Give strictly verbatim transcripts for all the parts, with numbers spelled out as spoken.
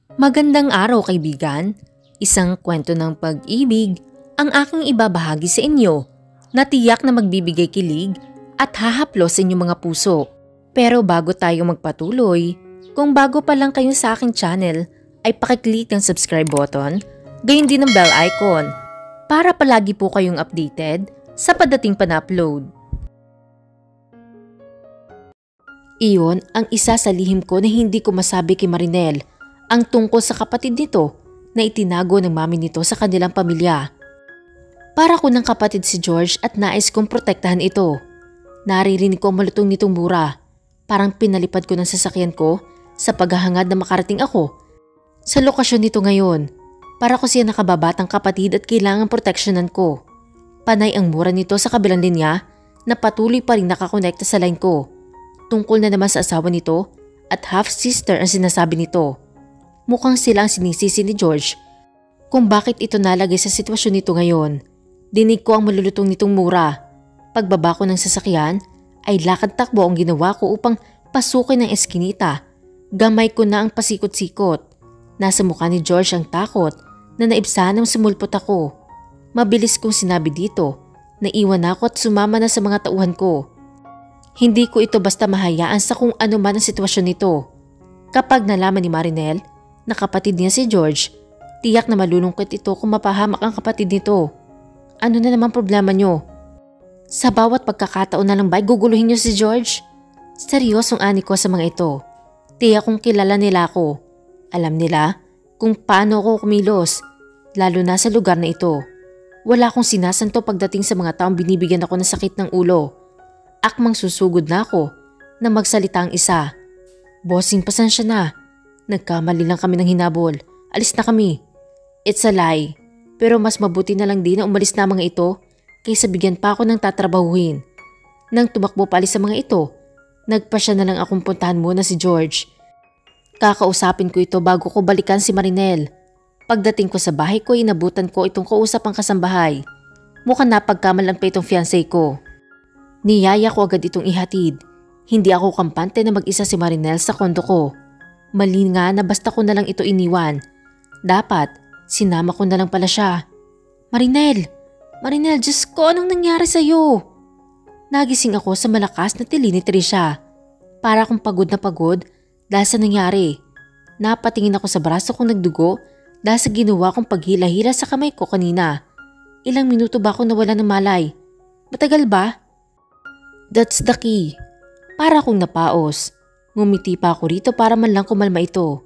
Magandang araw kaibigan, isang kwento ng pag-ibig ang aking ibabahagi sa inyo na tiyak na magbibigay kilig at hahaplos sa inyong mga puso. Pero bago tayo magpatuloy, kung bago pa lang kayo sa aking channel ay pakiclick ang subscribe button, gayon din ang bell icon para palagi po kayong updated sa padating pa na upload. Iyon ang isa sa lihim ko na hindi ko masabi kay Marinel, ang tungkol sa kapatid nito na itinago ng mami nito sa kanilang pamilya. Para ko ng kapatid si George at nais kong protektahan ito. Naririnig ko ang malutong nitong mura. Parang pinalipad ko ng sasakyan ko sa paghahangad na makarating ako sa lokasyon nito ngayon. Para ko siya nakababatang kapatid at kailangan proteksyonan ko. Panay ang mura nito sa kabilang linya na patuloy pa rin nakakonekta sa line ko. Tungkol na naman sa asawa nito at half-sister ang sinasabi nito. Mukhang sila ang sinisisi ni George kung bakit ito nalagay sa sitwasyon nito ngayon. Dinig ko ang malulutong nitong mura. Pagbaba ko ng sasakyan ay lakad takbo ang ginawa ko upang pasukin ang eskinita. Gamay ko na ang pasikot-sikot. Nasa mukha ni George ang takot na naibsanang sumulpot ako. Mabilis kong sinabi dito na iwan ako at sumama na sa mga tauhan ko. Hindi ko ito basta mahayaan sa kung ano man ang sitwasyon nito. Kapag nalaman ni Marinel na kapatid niya si George, tiyak na malulungkot ito kung mapahamak ang kapatid nito. Ano na naman problema niyo? Sa bawat pagkakataon na lang ba'y guguluhin niyo si George? Seryosong ani ko sa mga ito. Tiyak kong kilala nila ako. Alam nila kung paano ako kumilos, lalo na sa lugar na ito. Wala akong sinasanto pagdating sa mga taong binibigyan ako ng sakit ng ulo. Akmang susugod na ako na magsalita ang isa. Bossing, pasensya na. Nagkamali lang kami ng hinabol. Alis na kami. It's a lie. Pero mas mabuti na lang din na umalis na mga ito kaysa bigyan pa ako ng tatrabahuhin. Nang tumakbo pa alis sa mga ito, nagpasya na lang akong puntahan muna si George. Kakausapin ko ito bago ko balikan si Marinel. Pagdating ko sa bahay ko, inabutan ko itong kausap ang kasambahay. Mukhang napagkamalan pa itong fiancé ko. Niyaya ko agad itong ihatid. Hindi ako kampante na mag-isa si Marinel sa kondo ko. Mali nga na basta ko na lang ito iniwan. Dapat, sinama ko na lang pala siya. Marinel! Marinel, Diyos ko, anong nangyari sa'yo? Nagising ako sa malakas na tili ni Trisha. Para akong pagod na pagod dahil sa nangyari. Napatingin ako sa braso kong nagdugo dahil sa ginawa kong paghila-hila sa kamay ko kanina. Ilang minuto ba ako nawala ng malay? Matagal ba? That's the key. Para akong napaos. Ngumiti pa ako rito para man lang kumalma ito.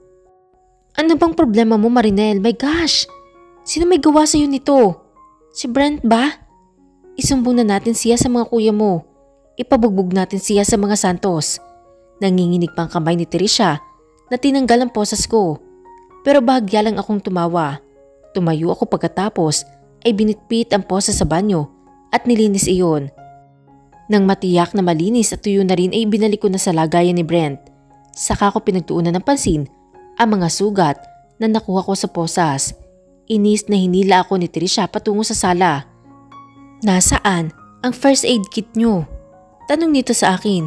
Ano bang problema mo, Marinel? My gosh! Sino may gawa sa'yo nito? Si Brent ba? Isumbong na natin siya sa mga kuya mo. Ipabugbog natin siya sa mga Santos. Nanginginig pang kamay ni Trisha na tinanggal ang posas ko. Pero bahagya lang akong tumawa. Tumayo ako pagkatapos ay binitpit ang posas sa banyo at nilinis iyon. Nang matiyak na malinis at tuyo na rin ay binalik ko na sa lagayan ni Brent. Saka ko pinagtuunan ng pansin ang mga sugat na nakuha ko sa posas. Inis na hinila ako ni Trisha patungo sa sala. Nasaan ang first aid kit nyo? Tanong nito sa akin.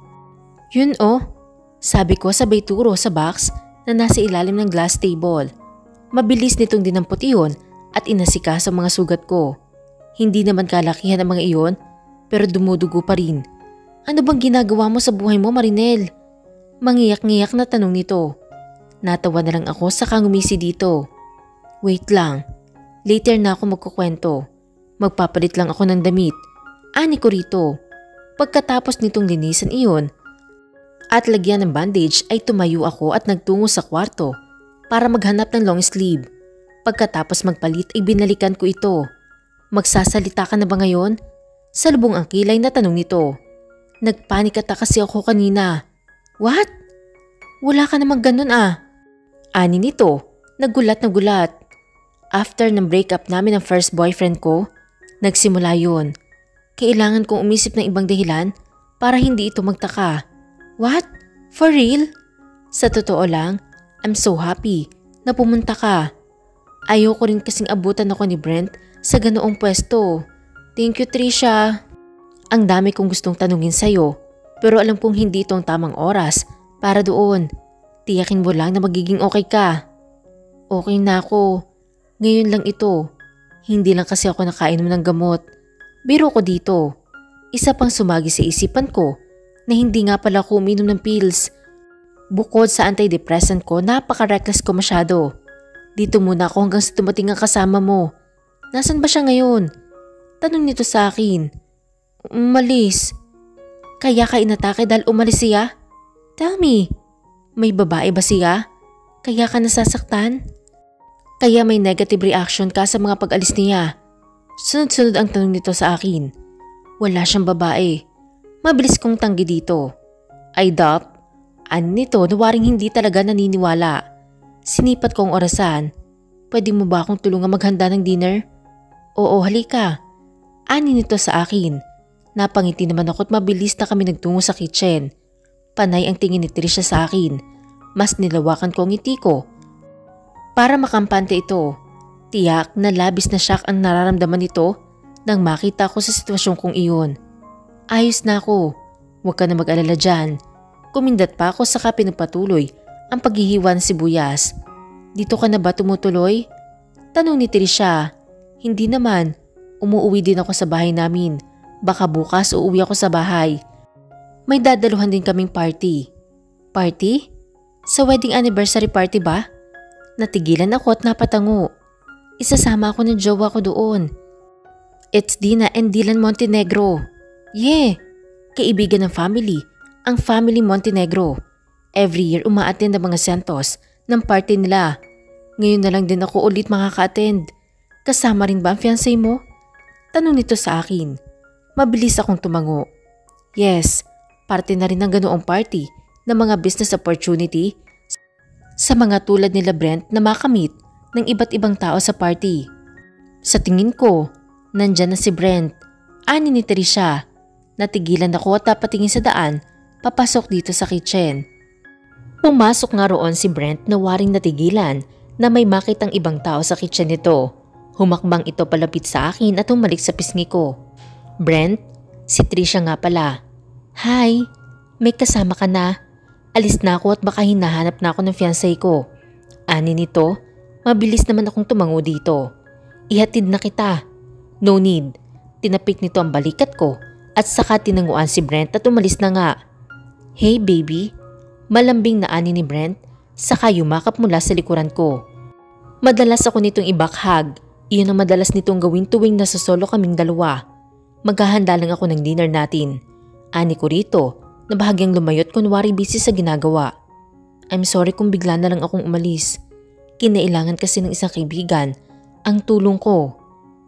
Yun oh, sabi ko sabay turo sa box na nasa ilalim ng glass table. Mabilis nitong dinampot iyon at inasika sa mga sugat ko. Hindi naman kalakihan ang mga iyon, pero dumudugo pa rin. Ano bang ginagawa mo sa buhay mo, Marinel? Mangiyak-ngiyak na tanong nito. Natawa na lang ako saka ngumisi dito. Wait lang. Later na ako magkukwento. Magpapalit lang ako ng damit. Ani ko rito. Pagkatapos nitong linisan iyon at lagyan ng bandage ay tumayo ako at nagtungo sa kwarto para maghanap ng long sleeve. Pagkatapos magpalit ay binalikan ko ito. Magsasalita ka na ba ngayon? Salubong ang kilay na tanong nito. Nagpanik ata kasi ako kanina. What? Wala ka namang ganun ah. Ani nito, nagulat na gulat. After ng breakup namin ng first boyfriend ko, nagsimula yun. Kailangan kong umisip ng ibang dahilan para hindi ito magtaka. What? For real? Sa totoo lang, I'm so happy na pumunta ka. Ayoko rin kasing abutan ako ni Brent sa ganoong pwesto. Thank you, Trisha. Ang dami kong gustong tanungin sa'yo, pero alam kong hindi ito ang tamang oras para doon. Tiyakin mo lang na magiging okay ka. Okay na ako. Ngayon lang ito. Hindi lang kasi ako nakainom ng gamot. Biro ko dito. Isa pang sumagi sa isipan ko na hindi nga pala ako uminom ng pills. Bukod sa antidepressant ko, napaka-reckless ko masyado. Dito muna ako hanggang sa dumating ang kasama mo. Nasaan ba siya ngayon? Tanong nito sa akin. Umalis. Kaya ka inatake dahil umalis siya? Tell me, may babae ba siya? Kaya ka nasasaktan? Kaya may negative reaction ka sa mga pag-alis niya? Sunod-sunod ang tanong nito sa akin. Wala siyang babae. Mabilis kong tanggi dito. I doubt. Ano nito na waring hindi talaga naniniwala. Sinipat kong orasan. Pwede mo ba akong tulungan maghanda ng dinner? Oo, halika. Ani nito sa akin. Napangiti naman ako at mabilis na kami nagtungo sa kitchen. Panay ang tingin ni Trisha sa akin. Mas nilawakan ko ang ngiti ko. Para makampante ito. Tiyak na labis na shock ang nararamdaman nito nang makita ko sa sitwasyon kong iyon. Ayos na ako. Huwag ka na mag-alala dyan. Kumindat pa ako saka pinagpatuloy ang paghihiwa ng sibuyas. Dito ka na ba tumutuloy? Tanong ni Trisha. Hindi naman. Umuuwi din ako sa bahay namin. Baka bukas uuwi ako sa bahay. May dadaluhan din kaming party. Party? Sa wedding anniversary party ba? Natigilan ako at napatango. Isasama ako ng jowa ko doon. It's Dina and Dylan Montenegro. Yeah, kaibigan ng family, ang family Montenegro. Every year umaattend ang mga Santos ng party nila. Ngayon na lang din ako ulit makaka-attend. Kasama rin ba ang fiancé mo? Tanong nito sa akin. Mabilis akong tumango. Yes, parte na rin ng ganoong party ng mga business opportunity sa mga tulad nila Brent na makamit ng iba't ibang tao sa party. Sa tingin ko, nandyan na si Brent. Ani ni Trisha. Natigilan ako at napatingin sa daan, papasok dito sa kitchen. Pumasok nga roon si Brent na waring natigilan na may makitang ibang tao sa kitchen nito. Humakbang ito palapit sa akin at humalik sa pisngi ko. Brent, si Trisha nga pala. Hi, may kasama ka na. Alis na ako at baka hinahanap na ako ng fiancé ko. Ani nito, mabilis naman akong tumango dito. Ihatid na kita. No need. Tinapik nito ang balikat ko at saka tinanguan si Brent at umalis na nga. Hey baby, malambing na ani ni Brent, saka yumakap mula sa likuran ko. Madalas ako nitong ibakhag. Iyon ang madalas nitong gawin tuwing nasa solo kaming dalawa. Maghahanda lang ako ng dinner natin. Ani ko rito na bahagyang lumayot kunwari busy sa ginagawa. I'm sorry kung bigla na lang akong umalis. Kinailangan kasi ng isang kaibigan ang tulong ko.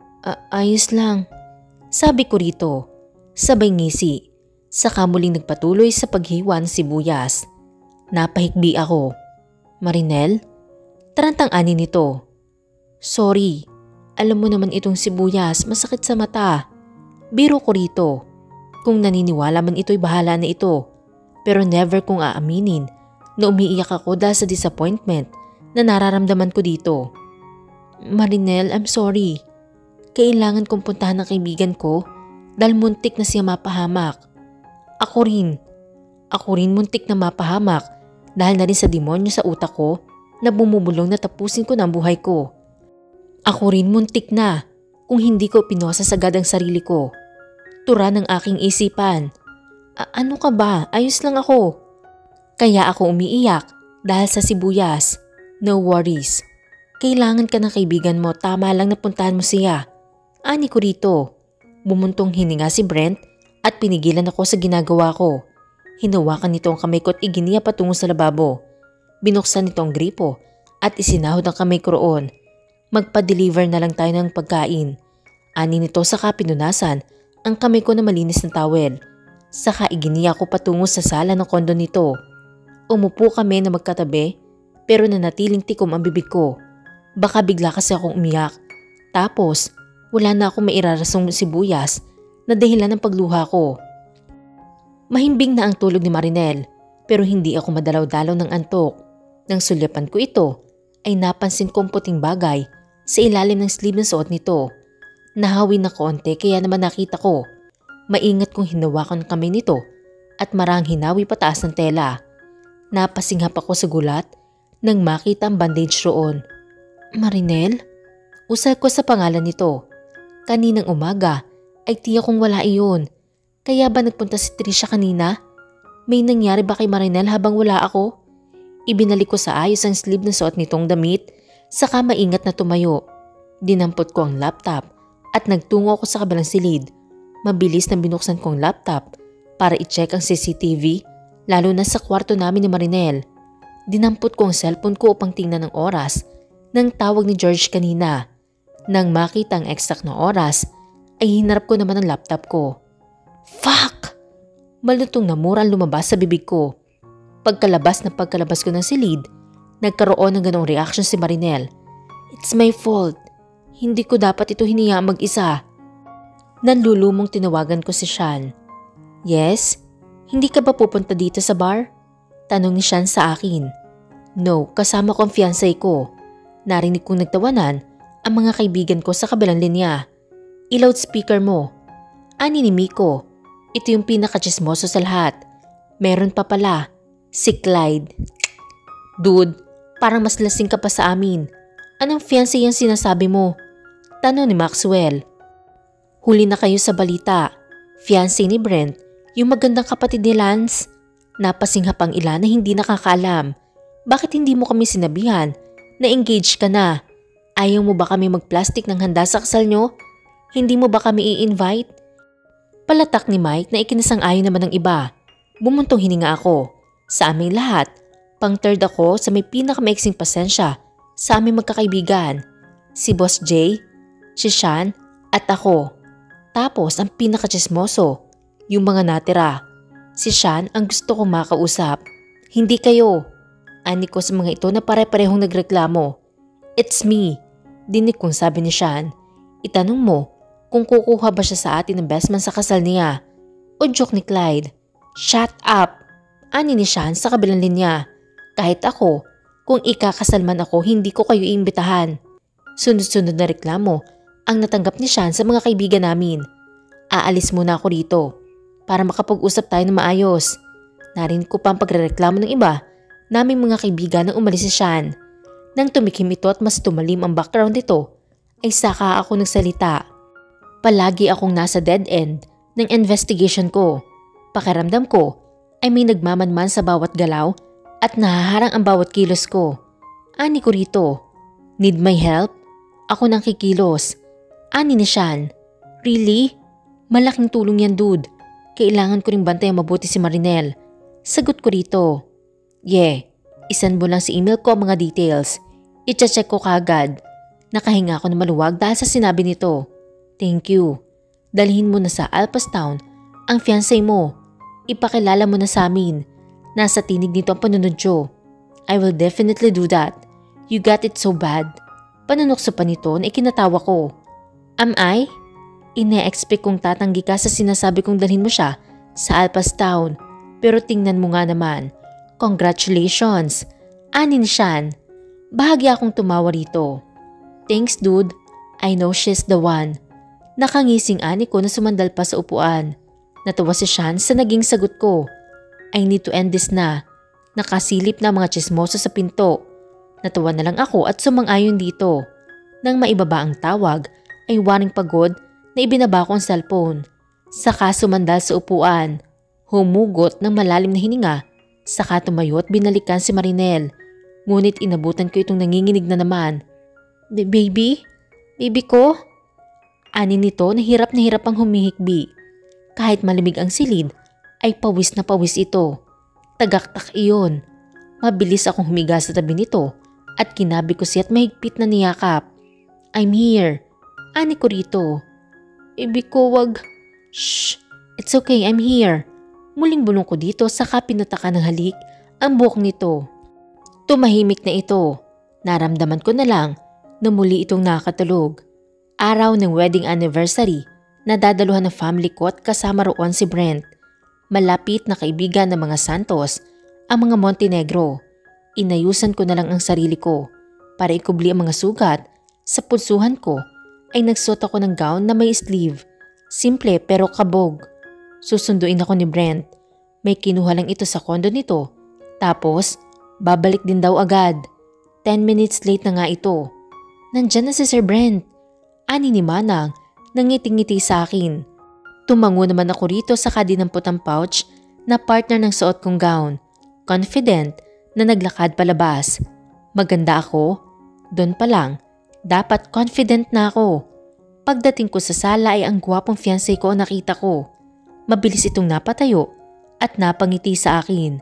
Ayos lang. Sabi ko rito. Sabay ngisi. Saka muling nagpatuloy sa paghiwa ng sibuyas. Napahikbi ako. Marinel? Tarantang ani nito. Sorry. Alam mo naman itong sibuyas masakit sa mata. Biro ko rito. Kung naniniwala man ito'y bahala na ito. Pero never kong aaminin na umiiyak ako dahil sa disappointment na nararamdaman ko dito. Marinel, I'm sorry. Kailangan kong puntahan ng kaibigan ko dahil muntik na siya mapahamak. Ako rin. Ako rin muntik na mapahamak dahil na rin sa demonyo sa utak ko na bumubulong na tapusin ko na ang buhay ko. Ako rin muntik na kung hindi ko pinosas agad ang sarili ko. Tura ng aking isipan. A- ano ka ba? Ayos lang ako. Kaya ako umiiyak dahil sa sibuyas. No worries. Kailangan ka ng kaibigan mo, tama lang napuntahan mo siya. Ani ko rito. Bumuntong hininga si Brent at pinigilan ako sa ginagawa ko. Hinawakan nito ang kamay ko at iginiya patungo sa lababo. Binuksan nito ang gripo at isinahod ang kamay ko roon. Magpa-deliver na lang tayo ng pagkain. Ani nito saka pinunasan ang kamay ko na malinis na towel. Saka iginiya ko patungo sa sala ng kondo nito. Umupo kami na magkatabi pero nanatiling tikom ang bibig ko. Baka bigla kasi akong umiyak. Tapos wala na akong mairarasong sibuyas na dahilan ng pagluha ko. Mahimbing na ang tulog ni Marinel pero hindi ako madalaw-dalaw ng antok. Nang sulyapan ko ito ay napansin kong puting bagay sa ilalim ng sleeve ng suot nito. Nahawin na konti kaya naman nakita ko. Maingat kong hinawakan ang kamay nito at marang hinawi pataas ng tela. Napasinghap ako sa gulat nang makita ang bandage roon. Marinel? Usal ko sa pangalan nito. Kaninang umaga ay tiyak kong wala iyon. Kaya ba nagpunta si Trisha kanina? May nangyari ba kay Marinel habang wala ako? Ibinalik ko sa ayos ang sleeve na suot nitong damit, saka maingat na tumayo. Dinampot ko ang laptop at nagtungo ako sa kabilang silid. Mabilis na binuksan ko ang laptop para i-check ang C C T V, lalo na sa kwarto namin ni Marinel. Dinampot ko ang cellphone ko upang tingnan ang oras ng tawag ni George kanina. Nang makita ang exact na oras, ay hinarap ko naman ang laptop ko. Fuck! Malutong na mura ang lumabas sa bibig ko. Pagkalabas na pagkalabas ko ng silid, nagkaroon ng ganong reaction si Marinel. It's my fault. Hindi ko dapat ito hinayaan mag-isa. Nanlulumong tinawagan ko si Sean. Yes? Hindi ka ba pupunta dito sa bar? Tanong ni Sean sa akin. No, kasama ko ang fiancé ko. Narinig kong nagtawanan ang mga kaibigan ko sa kabilang linya. I-loudspeaker mo. Ani ni Miko. Ito yung pinaka-chismoso sa lahat. Meron pa pala. Si Clyde. Dude, parang mas lasing ka pa sa amin. Anong fiancé yung sinasabi mo? Tanong ni Maxwell. Huli na kayo sa balita. Fiancé ni Brent, yung magandang kapatid ni Lance. Napasinghap ang ilan na hindi nakakaalam. Bakit hindi mo kami sinabihan na engaged ka na? Ayaw mo ba kami mag-plastic ng handa sa kasal nyo? Hindi mo ba kami i-invite? Palatak ni Mike na ikinasang-ayon naman ng iba. Bumuntong hininga ako. Sa aming lahat, pang third ako sa may pinakamaiksing pasensya sa aming magkakaibigan. Si Boss Jay, si Sean at ako. Tapos ang pinakachismoso, yung mga natira. Si Sean ang gusto kong makausap. Hindi kayo. Ani ko sa mga ito na pare-parehong nagreklamo. It's me. Dinig kong sabi ni Sean. Itanong mo kung kukuha ba siya sa atin ng best man sa kasal niya. O joke ni Clyde. Shut up! Ani ni Sean sa kabilang linya. Kahit ako, kung ikakasal man ako, hindi ko kayo iimbitahan. Sunod-sunod na reklamo ang natanggap ni Sean sa mga kaibigan namin. Aalis muna ako rito para makapag-usap tayo ng maayos. Narinig ko pa ang pagrereklamo ng iba naming mga kaibigan nang umalis si Sean. Nang tumikim ito at mas tumalim ang background nito, ay saka ako nagsalita. Palagi akong nasa dead end ng investigation ko. Pakiramdam ko ay may nagmamanman sa bawat galaw at nahaharang ang bawat kilos ko. Ani ko rito. Need my help? Ako nang kikilos. Ani ni Sean. Really? Malaking tulong yan, dude. Kailangan ko ring bantayan mabuti si Marinel. Sagot ko rito. Yeah, isend mo lang sa email ko ang mga details. I-check ko kagad. Nakahinga ako na maluwag dahil sa sinabi nito. Thank you. Dalhin mo na sa Alpas Town ang fiancé mo. Ipakilala mo na sa amin. Nasa tinig nito ang panunodyo. I will definitely do that. You got it so bad. Panunokso pa nito na ikinatawa ko. Am I? Ine-expect kong tatanggi ka sa sinasabi kong dalhin mo siya sa Alpas Town. Pero tingnan mo nga naman. Congratulations. Ani ni Sean. Bahagya akong tumawa rito. Thanks dude. I know she's the one. Nakangising ani ko na sumandal pa sa upuan. Natuwa si Sean sa naging sagot ko. I need to end this na. Nakasilip na mga chismoso sa pinto. Natuwa na lang ako at sumang-ayon dito. Nang maibaba ang tawag ay waring pagod na ibinaba ko ang cellphone. Saka sumandal sa upuan. Humugot ng malalim na hininga. Saka tumayo at binalikan si Marinel. Ngunit inabutan ko itong nanginginig na naman. Baby? Baby ko? Ani nito na hirap na hirap ang humihikbi. Kahit malamig ang silid, ay pawis na pawis ito. Tagaktak iyon. Mabilis akong humiga sa tabi nito at kinabi ko siya at mahigpit na niyakap. I'm here. Ani ko rito. Baby ko, wag. Shh. It's okay, I'm here. Muling bulong ko dito saka pinataka ng halik ang buhok nito. Tumahimik na ito. Naramdaman ko na lang na muli itong nakatulog. Araw ng wedding anniversary na dadaluhan ng family ko at kasama roon si Brent. Malapit na kaibigan ng mga Santos ang mga Montenegro. Inayusan ko na lang ang sarili ko para ikubli ang mga sugat. Sa pulsuhan ko ay nagsuot ako ng gown na may sleeve. Simple pero kabog. Susunduin ako ni Brent. May kinuha lang ito sa kondo nito. Tapos babalik din daw agad. Ten minutes late na nga ito. Nandyan na si Sir Brent. Ani ni Manang, nangiting-ngiti sa akin. Tumango naman ako rito sa kadinampot ang pouch na partner ng suot kong gown. Confident na naglakad palabas. Maganda ako? Doon pa lang, dapat confident na ako. Pagdating ko sa sala ay ang gwapong fiancé ko ang nakita ko. Mabilis itong napatayo at napangiti sa akin.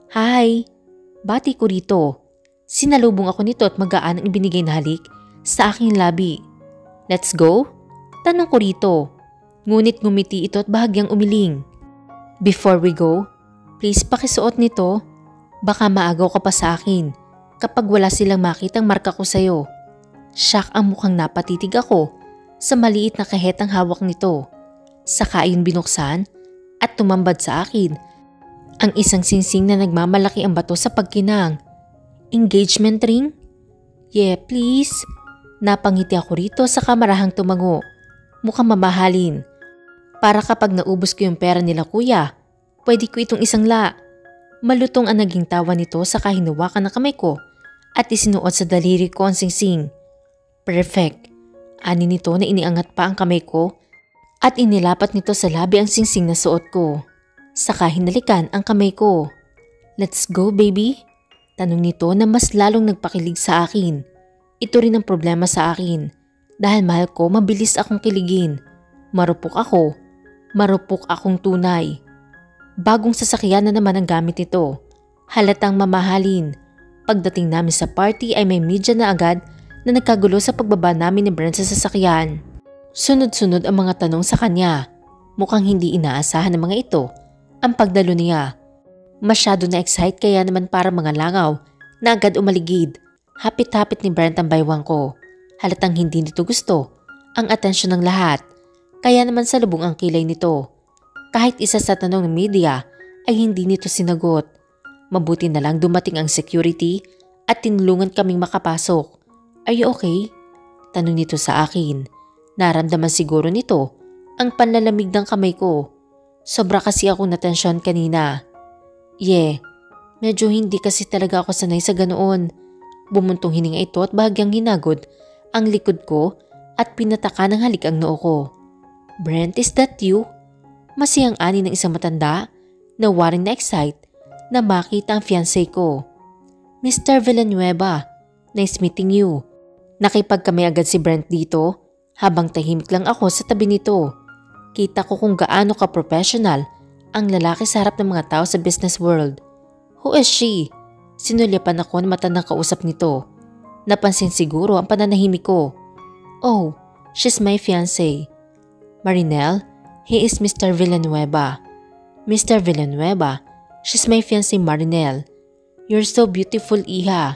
Hi! Bati ko rito. Sinalubong ako nito at magaan ang ibinigay na halik sa aking labi. Let's go? Tanong ko rito. Ngunit ngumiti ito at bahagyang umiling. Before we go, please pakisuot nito. Baka maagaw ka pa sa akin kapag wala silang makitang marka ko sa'yo. Shock ang mukhang napatitig ako sa maliit na kahetang hawak nito. Saka ayun binuksan at tumambad sa akin ang isang singsing na nagmamalaki ang bato sa pagkinang. Engagement ring? Yeah, please. Napangiti ako rito sa kamarahang tumango. Mukhang mamahalin. Para kapag naubos ko yung pera nila kuya, pwede ko itong isang la. Malutong ang naging tawa nito sa kahinawakan ng kamay ko at isinuot sa daliri ko ang singsing. Perfect. Ani nito na iniangat pa ang kamay ko at inilapat nito sa labi ang singsing na suot ko. Saka hinalikan ang kamay ko. Let's go baby? Tanong nito na mas lalong nagpakilig sa akin. Ito rin ang problema sa akin. Dahil mahal ko, mabilis akong kiligin. Marupok ako. Marupok akong tunay. Bagong sasakyan na naman ang gamit nito. Halatang mamahalin. Pagdating namin sa party ay may media na agad na nagkagulo sa pagbaba namin ni Brent sa sasakyan. Sunod-sunod ang mga tanong sa kanya. Mukhang hindi inaasahan ng mga ito ang pagdalo niya. Masyado na excite kaya naman para mga langaw na agad umaligid. Hapit-hapit ni Brent ang baywang ko. Halatang hindi nito gusto ang atensyon ng lahat. Kaya naman salubong ang kilay nito. Kahit isa sa tanong ng media ay hindi nito sinagot. Mabuti na lang dumating ang security at tinulungan kaming makapasok. Are you okay? Tanong nito sa akin. Naramdaman siguro nito ang panlalamig ng kamay ko. Sobra kasi ako natensyon kanina. Yeah, medyo hindi kasi talaga ako sanay sa ganoon. Bumuntong hininga ito at bahagyang hinagod ang likod ko at pinataka ng halik ang noo ko. Brent, is that you? Masiyang ani ng isang matanda na waring na-excite na makita ang fiancé ko. Mister Villanueva, nice meeting you. Nakipagkamay agad si Brent dito habang tahimik lang ako sa tabi nito. Kita ko kung gaano ka-professional ang lalaki sa harap ng mga tao sa business world. Who is she? Sinulyapan ako na matandang kausap nito. Napansin siguro ang pananahimik ko. Oh, she's my fiancé. Marinel, he is Mister Villanueva. Mister Villanueva, she's my fiancé Marinel. You're so beautiful, Iha.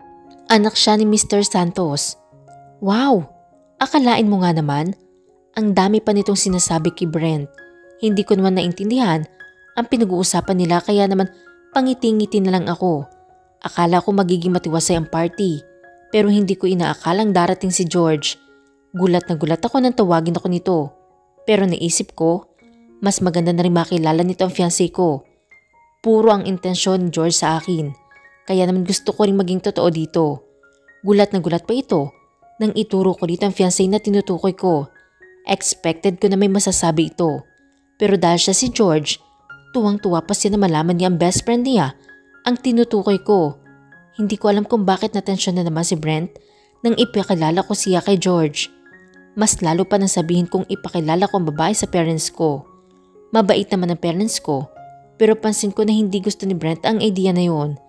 Anak siya ni Mister Santos. Wow, akalain mo nga naman. Ang dami pa nitong sinasabi kay Brent. Hindi ko naman naintindihan ang pinag-uusapan nila kaya naman pangiti-ngiti na lang ako. Akala ko magiging matiwasay ang party pero hindi ko inaakalang darating si George. Gulat na gulat ako nang tawagin ako nito. Pero naisip ko, mas maganda na rin makilala nito ang fiancé ko. Puro ang intensyon ni George sa akin. Kaya naman gusto ko rin maging totoo dito. Gulat na gulat pa ito nang ituro ko dito ang fiancé na tinutukoy ko. Expected ko na may masasabi ito. Pero dahil siya si George, tuwang-tuwa pa siya na malaman niya ang best friend niya ang tinutukoy ko. Hindi ko alam kung bakit natensyon na naman si Brent nang ipakilala ko siya kay George. Mas lalo pa nang sabihin kong ipakilala ko ang babae sa parents ko. Mabait naman ang parents ko, pero pansin ko na hindi gusto ni Brent ang idea na yon.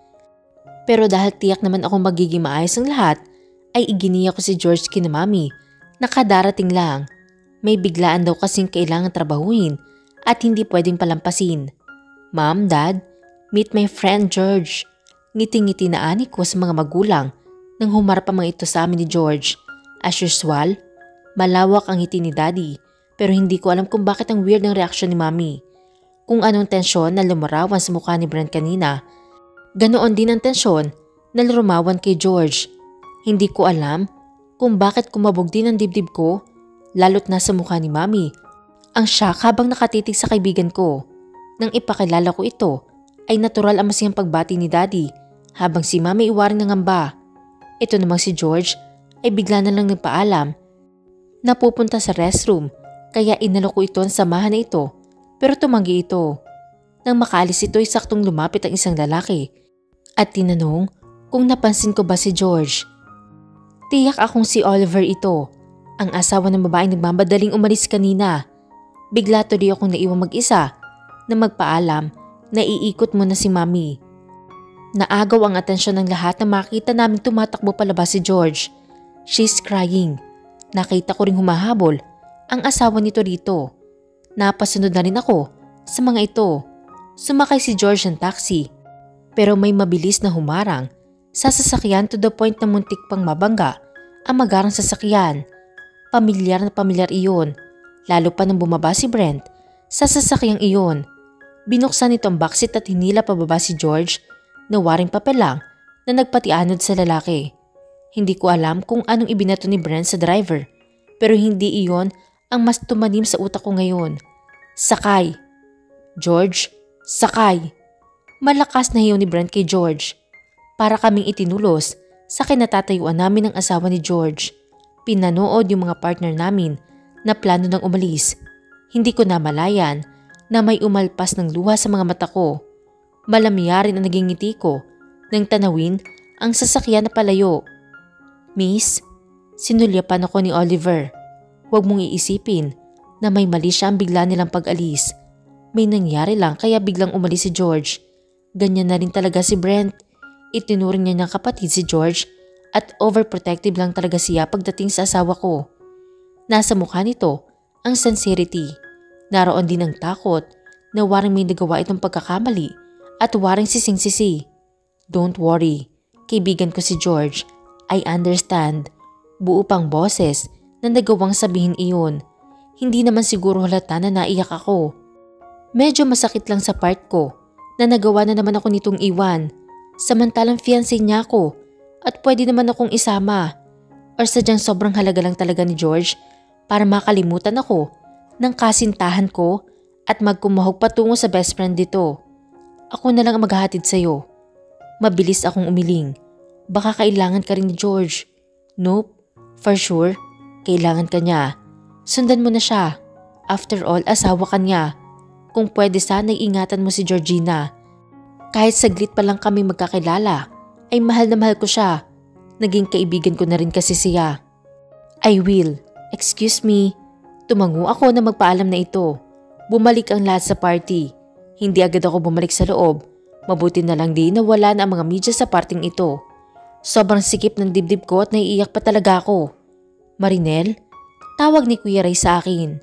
Pero dahil tiyak naman akong magiging maayos ang lahat, ay iginiya ko si George kina mami. Nakadarating lang. May biglaan daw kasing kailangan trabahuin at hindi pwedeng palampasin. Mom, Dad, meet my friend George. Ngiti-ngiti na ani ko sa mga magulang nang humarap ang mga ito sa amin ni George. As usual, malawak ang ngiti ni Daddy pero hindi ko alam kung bakit ang weird ng reaksyon ni Mami. Kung anong tensyon na lumarawan sa mukha ni Brent kanina, ganoon din ang tensyon na lumawan kay George. Hindi ko alam kung bakit kumabog din ang dibdib ko lalo't nasa mukha ni Mami. Ang shock habang nakatitig sa kaibigan ko. Nang ipakilala ko ito, ay natural ang masiyang pagbati ni Daddy habang si Mami iwaring ng ngamba. Ito namang si George ay bigla na lang nagpaalam na pupunta sa restroom, kaya inalok ko ito ang samahan na ito, pero tumanggi ito. Nang makaalis ito ay saktong lumapit ang isang lalaki at tinanong kung napansin ko ba si George. Tiyak akong si Oliver ito, ang asawa ng babaeng nagmamadaling umalis kanina. Bigla tuloy akong naiwang mag-isa na magpaalam na iikot mo na si Mami. Naagaw ang atensyon ng lahat na makita namin tumatakbo palabas si George. She's crying. Nakita ko ring humahabol ang asawa nito rito. Napasunod na rin ako sa mga ito. Sumakay si George ng taxi, pero may mabilis na humarang sa sasakyan to the point na muntik pang mabangga ang magarang sasakyan. Pamilyar na pamilyar iyon, lalo pa nang bumaba si Brent sa sasakyang iyon. Binuksan nito ang backseat at hinila pababa si George na waring papel lang na nagpatianod sa lalaki. Hindi ko alam kung anong ibinato ni Brent sa driver, pero hindi iyon ang mas tumanim sa utak ko ngayon. Sakay! George, sakay! Malakas na hiyaw ni Brent kay George. Para kaming itinulos sa kinatatayuan namin ng asawa ni George. Pinanood yung mga partner namin na plano ng umalis. Hindi ko namalayan na may umalpas ng luha sa mga mata ko. Malamiyarin ang naging ngiti ko nang tanawin ang sasakyan na palayo. Miss, sinulyapan ako ni Oliver. Huwag mong iisipin na may mali siya ang bigla nilang pag-alis. May nangyari lang kaya biglang umalis si George. Ganyan na rin talaga si Brent. Itinuring niya niyang kapatid si George at overprotective lang talaga siya pagdating sa asawa ko. Nasa mukha nito ang sincerity. Naroon din ang takot na waring may nagawa itong pagkakamali at waring sising-sisi. Don't worry, kaibigan ko si George. I understand. Buo pang boses na nagawang sabihin iyon. Hindi naman siguro halata na naiyak ako. Medyo masakit lang sa part ko na nagawa na naman ako nitong iwan. Samantalang fiancé niya ako at pwede naman akong isama. Or sadyang sobrang halaga lang talaga ni George para makalimutan ako ng kasintahan ko at magkumahog patungo sa best friend dito. Ako na lang ang maghahatid sa'yo. Mabilis akong umiling. Baka kailangan ka rin ni George. Nope, for sure, kailangan ka niya. Sundan mo na siya. After all, asawa ka niya. Kung pwede sana'y ingatan mo si Georgina. Kahit saglit pa lang kami magkakilala, ay mahal na mahal ko siya. Naging kaibigan ko na rin kasi siya. I will. Excuse me. Tumango ako na magpaalam na ito. Bumalik ang lahat sa party. Hindi agad ako bumalik sa loob. Mabuti na lang din na wala na ang mga media sa parting ito. Sobrang sikip ng dibdib ko at naiiyak pa talaga ako. Marinel? Tawag ni Kuya Ray sa akin.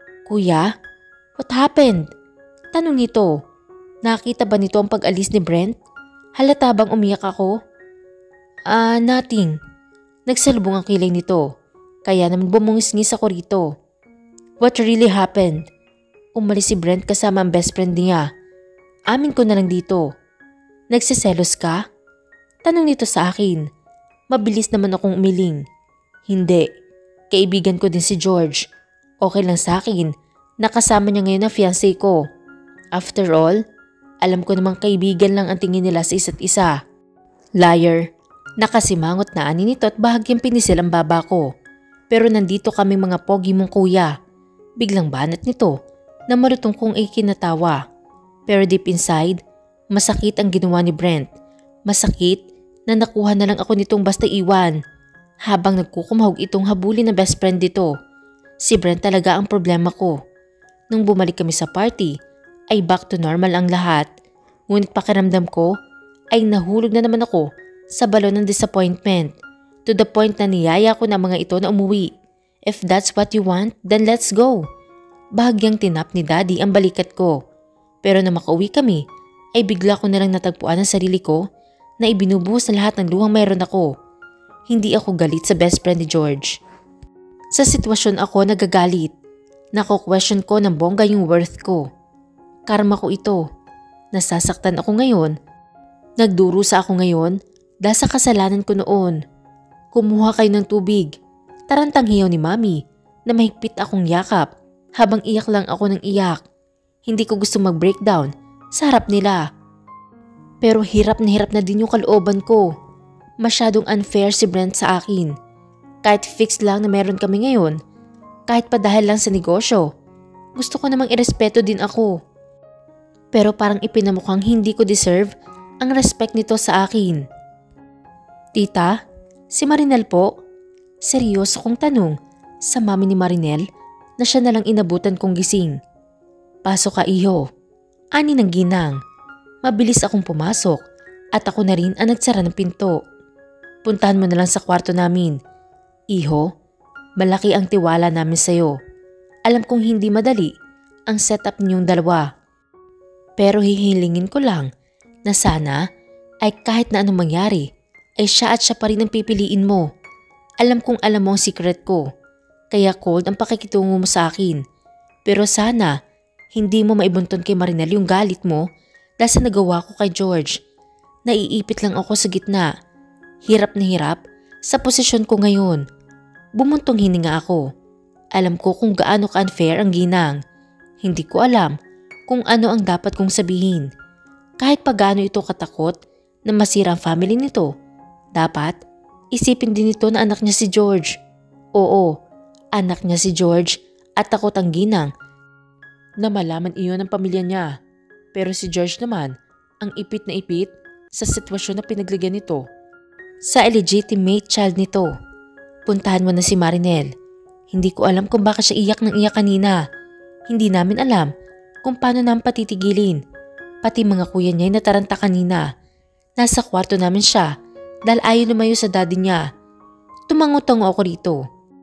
Kuya? What happened? Tanong nito. Nakita ba nito ang pag-alis ni Brent? Halata bang umiyak ako? Ah, uh, nothing. Nagsalubong ang kilay nito. Kaya naman bumungis-ngis ako rito. What really happened? Umalis si Brent kasama ang best friend niya. Amin ko na lang dito. Nagsiselos ka? Tanong nito sa akin. Mabilis naman akong umiling. Hindi. Kaibigan ko din si George. Okay lang sa akin. Nakasama niya ngayon ang fiancé ko. After all, alam ko namang kaibigan lang ang tingin nila sa isa't isa. Liar. Nakasimangot na ani nito at bahagyang pinisil ang baba ko. Pero nandito kami mga pogi mong kuya. Biglang banat nito na malutong kong ikinatawa. Pero deep inside, masakit ang ginawa ni Brent. Masakit na nakuha na lang ako nitong basta iwan. Habang nagkukumahog itong habulin na best friend dito. Si Brent talaga ang problema ko. Nung bumalik kami sa party, ay back to normal ang lahat. Ngunit pakiramdam ko ay nahulog na naman ako sa balon ng disappointment. To the point na niyaya ko na mga ito na umuwi. If that's what you want, then let's go. Bahagyang tinap ni Daddy ang balikat ko. Pero na makauwi kami, ay bigla ko na lang natagpuan ang sarili ko na ibinubuhos na lahat ng luhang mayroon ako. Hindi ako galit sa best friend ni George. Sa sitwasyon ako nagagalit. Nako-question ko ng bongga yung worth ko. Karma ko ito. Nasasaktan ako ngayon. Nagdurusa ako ngayon dahil sa kasalanan ko noon. Kumuha kayo ng tubig. Tarantang hiyaw ni Mami na mahigpit akong yakap habang iyak lang ako ng iyak. Hindi ko gusto mag-breakdown sa harap nila. Pero hirap na hirap na din yung kalooban ko. Masyadong unfair si Brent sa akin. Kahit fix lang na meron kami ngayon, kahit pa dahil lang sa negosyo, gusto ko namang irespeto din ako. Pero parang ipinamukhang hindi ko deserve ang respect nito sa akin. Tita, si Marinel po? Seryoso kong tanong sa mami ni Marinel na siya nalang inabutan kong gising. Pasok ka iho, ani ng ginang. Mabilis akong pumasok at ako na rin ang nagsara ng pinto. Puntahan mo na lang sa kwarto namin. Iho, malaki ang tiwala namin sa'yo. Alam kong hindi madali ang setup niyong dalawa. Pero hihilingin ko lang na sana ay kahit na anong mangyari ay siya at siya pa rin ang pipiliin mo. Alam kong alam mo ang secret ko, kaya cold ang pakikitungo mo sa akin. Pero sana hindi mo maibunton kay Marinel yung galit mo dahil sa nagawa ko kay George. Naiipit lang ako sa gitna. Hirap na hirap sa posisyon ko ngayon. Bumuntong hininga ako. Alam ko kung gaano ka-unfair ang ginang. Hindi ko alam kung ano ang dapat kong sabihin. Kahit pa gaano ito katakot na masira ang family nito, dapat isipin din ito na anak niya si George. Oo, anak niya si George at takot ang ginang na malaman iyon ng pamilya niya. Pero si George naman ang ipit na ipit sa sitwasyon na pinaglagyan nito sa illegitimate child nito. Puntahan mo na si Marinel. Hindi ko alam kung bakit siya iyak ng iyak kanina. Hindi namin alam kung paano namin patitigilin. Pati mga kuya niya ay nataranta kanina. Nasa kwarto namin siya dahil ayaw lumayo sa daddy niya. Tumango-tango ako rito.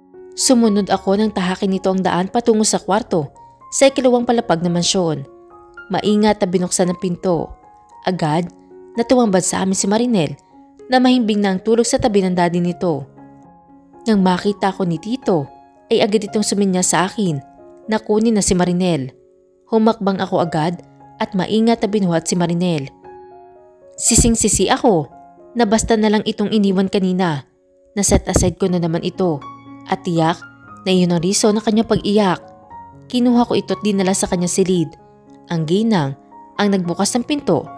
Sumunod ako nang tahakin nito ang daan patungo sa kwarto sa ikalawang palapag na mansyon. Maingat na binuksan ang pinto. Agad natuwambad sa amin si Marinel na mahimbing na ang tulog sa tabi ng daddy nito. Nang makita ko ni Tito ay agad itong suminya sa akin na kunin na si Marinel. Humakbang ako agad at maingat na binuhat si Marinel. Sising-sisi ako na basta na lang itong iniwan kanina. Naset aside ko na naman ito at tiyak na iyon ang reason ng kanyang pag-iyak. Kinuha ko ito at dinala sa kanyang silid. Ang ginang ang nagbukas ng pinto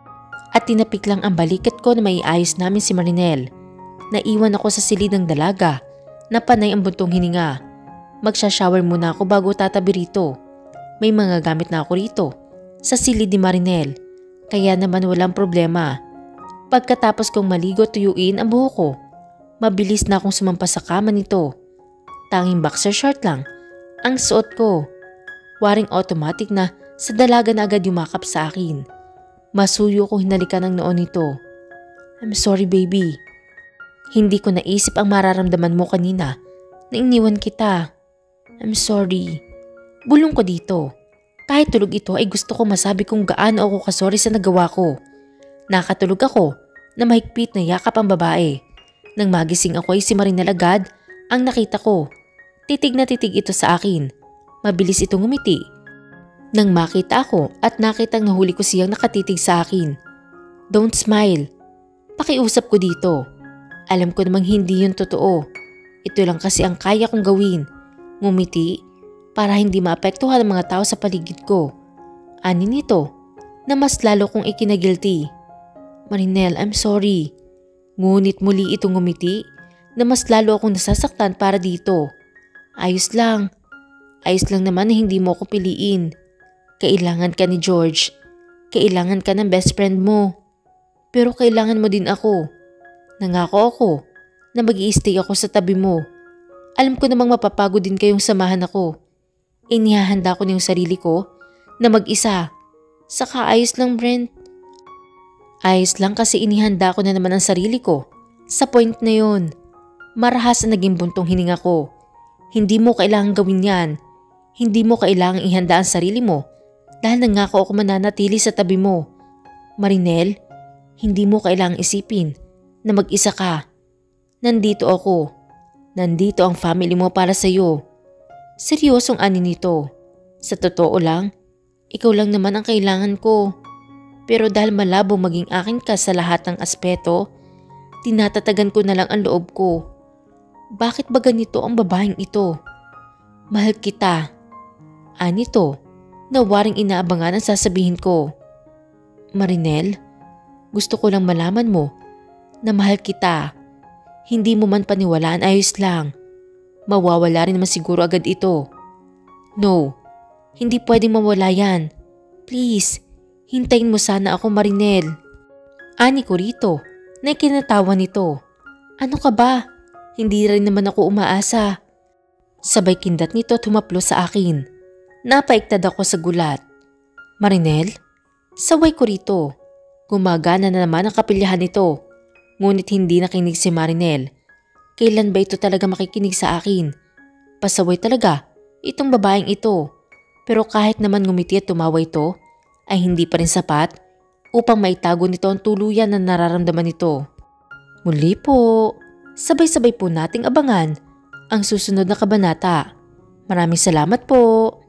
at tinapik lang ang balikat ko na maiayos namin si Marinel. Naiwan ako sa silid ng dalaga na panay ang buntong hininga. Magsha-shower muna ako bago tatabi rito. May mga gamit na ako rito sa silid ni Marinel, kaya naman walang problema. Pagkatapos kong maligo tuyuin ang buhok ko, mabilis na akong sumampa sa kama nito. Tanging boxer short lang ang suot ko. Waring automatic na sa dalaga na agad yumakap sa akin. Masuyo kong hinalikan ng noon nito. I'm sorry baby. Hindi ko naisip ang mararamdaman mo kanina na iniwan kita. I'm sorry. Bulong ko dito. Kahit tulog ito ay gusto ko masabi kung gaano ako kasorry sa nagawa ko. Nakatulog ako na mahigpit na yakap ang babae. Nang magising ako ay si Marinel agad ang nakita ko. Titig na titig ito sa akin. Mabilis itong ngumiti. Nang makita ako at nakitang nahuli ko siyang nakatitig sa akin. Don't smile. Pakiusap ko dito. Alam ko namang hindi yun totoo. Ito lang kasi ang kaya kong gawin. Ngumiti para hindi maapektuhan ang mga tao sa paligid ko. Ani nito na mas lalo kong ikinagilty. Marinel, I'm sorry. Ngunit muli itong ngumiti na mas lalo akong nasasaktan para dito. Ayos lang. Ayos lang naman na hindi mo ako piliin. Kailangan ka ni George. Kailangan ka ng best friend mo. Pero kailangan mo din ako. Nangako ako na mag-i-stay ako sa tabi mo. Alam ko namang mapapagod din kayong samahan ako. Inihahanda ko na yung sarili ko na mag-isa. Saka ayos lang, Brent. Ayos lang kasi inihanda ko na naman ang sarili ko. Sa point na yun, marahas na naging buntong hininga ko. Hindi mo kailangang gawin yan. Hindi mo kailangang ihanda ang sarili mo dahil nangako ako mananatili sa tabi mo. Marinel, hindi mo kailangang isipin na mag-isa ka. Nandito ako. Nandito ang family mo para sa'yo. Seryosong ani nito. Sa totoo lang, ikaw lang naman ang kailangan ko. Pero dahil malabo maging akin ka sa lahat ng aspeto, tinatatagan ko na lang ang loob ko. Bakit ba ganito ang babaeng ito? Mahal kita. Anito, na waring inaabangan ang sasabihin ko. Marinel, gusto ko lang malaman mo na mahal kita. hindi mo man paniwalaan ayos lang. Mawawala rin naman siguro agad ito. No, hindi pwedeng mawala yan. Please, hintayin mo sana ako, Marinel. Ani ko rito na ikinatawa nito. Ano ka ba? Hindi rin naman ako umaasa. Sabay kindat nito at humaplo sa akin. Napaiktad ako sa gulat. Marinel? Saway ko rito. Gumagana na naman ang kapilyahan nito. Ngunit hindi nakinig si Marinel. Kailan ba ito talaga makikinig sa akin? Pasaway talaga itong babaeng ito. Pero kahit naman ngumiti at tumawa ito, ay hindi pa rin sapat upang maitago nito ang tuluyan na nararamdaman nito. Muli po, sabay-sabay po nating abangan ang susunod na kabanata. Maraming salamat po.